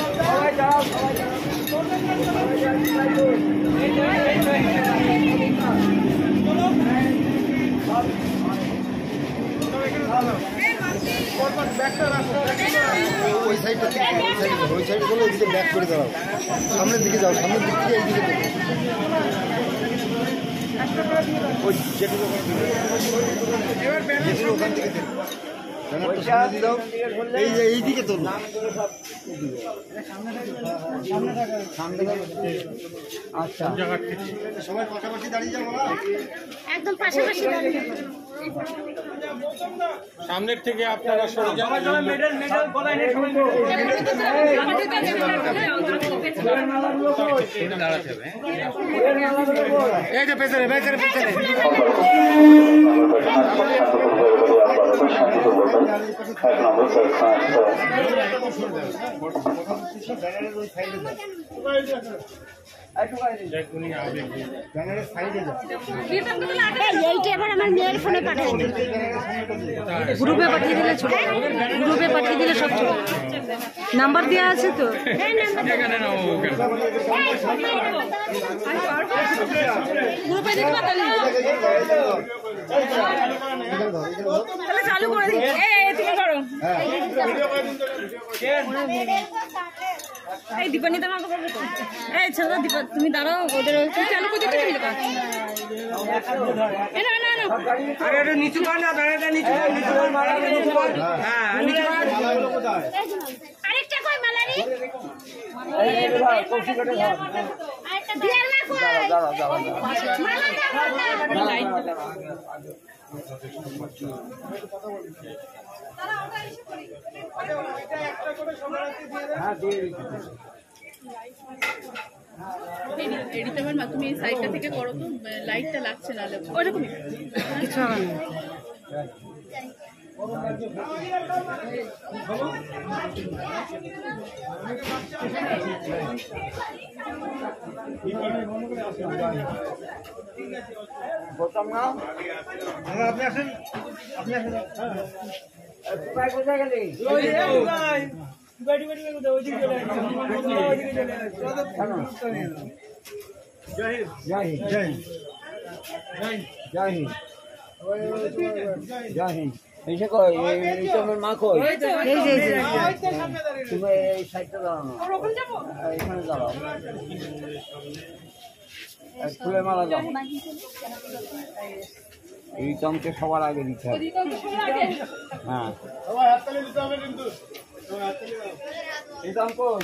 ওই সাইডটা ওই সাইডে চলো, এদিকে ব্যাক করে দাঁড়াও, সামনের দিকে যাও, সামনের দিক থেকে এইদিকে ওই যেটুকু ওখান থেকে দাও, এই যে এইদিকে তো আচ্ছা সবাই পাশাপাশি দাঁড়িয়ে যাবো, একদম পাশাপাশি দাঁড়িয়ে সামনের থেকে আপনারা সরে যান। এই যে পেছনে পেছনে পেছনে এইটা এবার আমার মেয়ের ফোনে পাঠিয়ে দিল, গ্রুপে পাঠিয়ে দিলে ছোট, গ্রুপে পাঠিয়ে দিলে সব ছোট নাম্বার দেওয়া আছে তো। গ্রুপে দিতে তাহলে চালু করে দিই, তুমি করো। এই দীপানি তোমার এই ছেলে দীপা তুমি দাঁড়াও, ওদের চালু করে দিতে না না না আরে এটা নিচু কর না, দাঁড়াটা নিচু কর, নিচু কর মালাটা নিচু কর। হ্যাঁ নিচু কর। আরেকটা কই মালারি কৌশি কেটে দাও, আরেকটা দিয়ার মা কই দাঁড়াও দাঁড়াও মালা লাইন তুমি এই সাইডটা থেকে করো তো, লাইটটা লাগছে না ওরকম কিছু হবে না। বলতাম না আপনি আসেন, আপনি আসেন কোথায় গেলে জয় হিন্দ জয় হিন্দ জয় হিন্দ জয় হিন্দ। এসে কই তোমার মা কই? তুমি এই সাইডটা দাঁড়ানো, এখানে দাঁড়াও, ফুলের মালা দাও। এই চমকে সবার আগে দিতে হবে। হ্যাঁ এই দাম কই?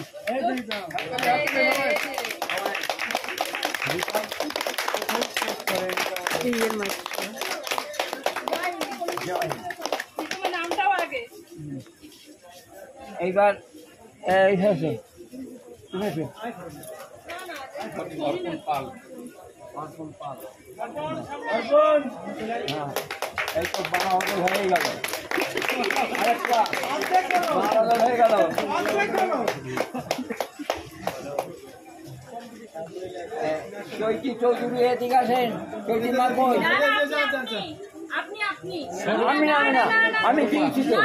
এইবার এই হয়েছে অর্পণ পাল, অর্পণ পাল, হ্যাঁ এই তো 12 হয়ে গেল, আরেকটা 12 হয়ে গেল। চৈতি চৌধুরী এদিকে আসেন, চৈতি মা কই? আমি না আমি দিয়েছি তো।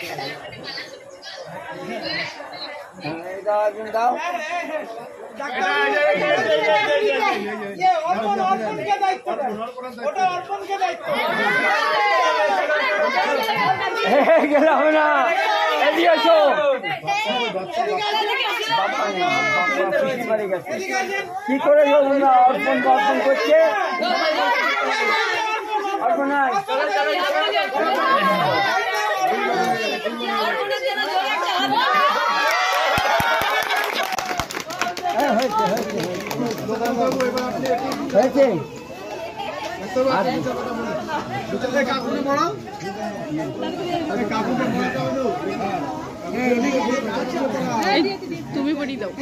এটা একজন দাও। গেলে হবে না, এদিকে এসো। কি করে অর্পণ বর্পণ করছে? অর্পণাই হয়েছে। তুমি পড়ি দাও।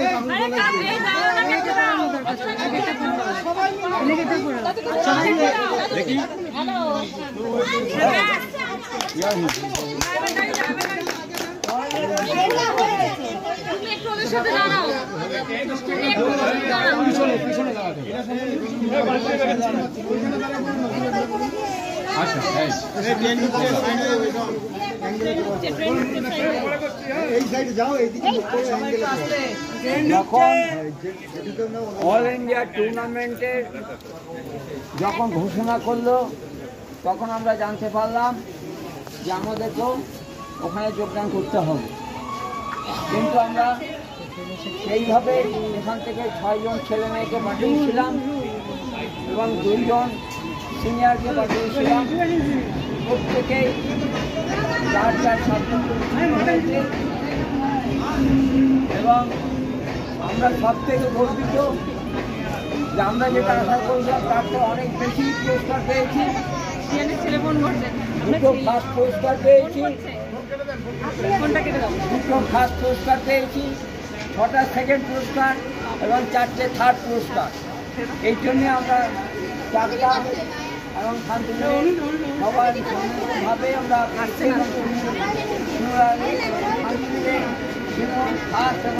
অল ইন্ডিয়া টুর্নামেন্টের যখন ঘোষণা করলো তখন আমরা জানতে পারলাম যে আমাদেরকেও ওখানে যোগদান করতে হবে, কিন্তু আমরা সেইভাবে এখান থেকে 6 জন ছেলে মেয়েকে পাঠিয়েছিলাম এবং 2 জন সিনিয়রকে পাঠিয়েছিলাম। প্রত্যেকেই 4 ছাত্র হয়েছে এবং আমরা সব থেকে গর্বিত যে আমরা যেটা আশা করলাম তার থেকে অনেক বেশি পুরস্কার পেয়েছি। 2টো ফার্স্ট পুরস্কার পেয়েছি, 2টো ফার্স্ট পুরস্কার পেয়েছি, 6টা সেকেন্ড পুরস্কার এবং 4টে থার্ড পুরস্কার। এই জন্যে আমরা 4টা এবং শান্তিনিকেতন সবার ভাবে আমরা শান্তিনিকেতন ফার্স্ট